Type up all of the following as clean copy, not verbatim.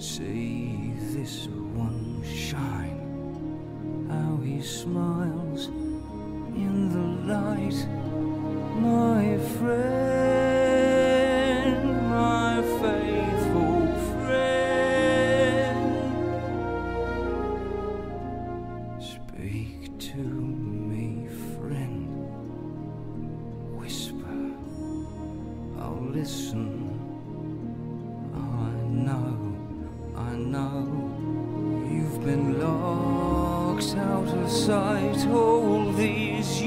See this one shine, how he smiles in the light, my friend, my faithful friend. Speak to me, friend, whisper, I'll listen. I know you've been locked out of sight all these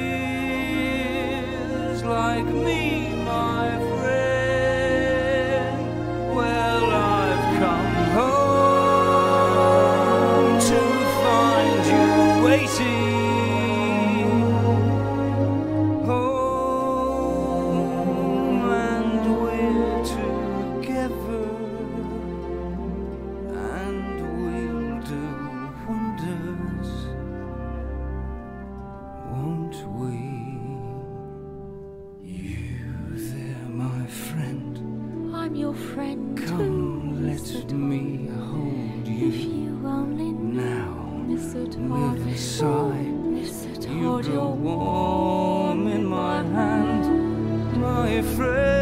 years, like me, my friend. Well, I've come home to find you waiting, home, and we're together. Won't we? You there, my friend. I'm your friend too. Come, let me hold you. If you only now, with a sigh, you hold grow your warm in my hand, my friend,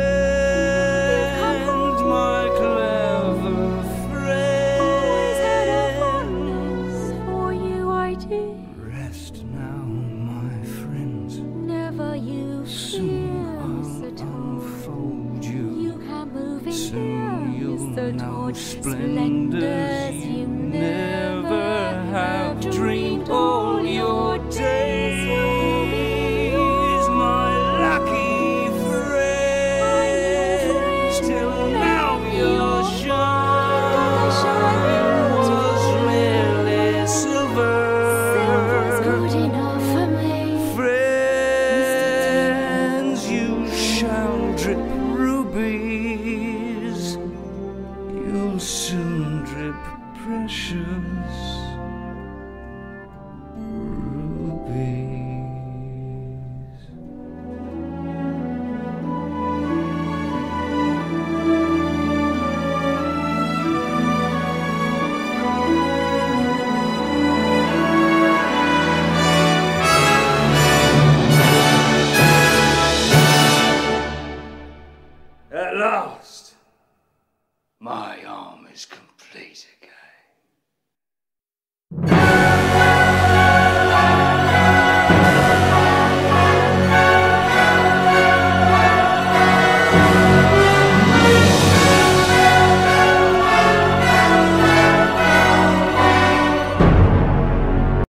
my clever friend. Always had a fondness for you, I did. Rest now, my friends. Never you Soon fear, I'll mistletoe. unfold you. You can move in Soon here, you'll know mistletoe. splendors you never have dreamed all your days. My lucky friend, till now your shine was merely silver. Silver's good enough for me. Friends, you shall drip rubies, you'll soon drip precious.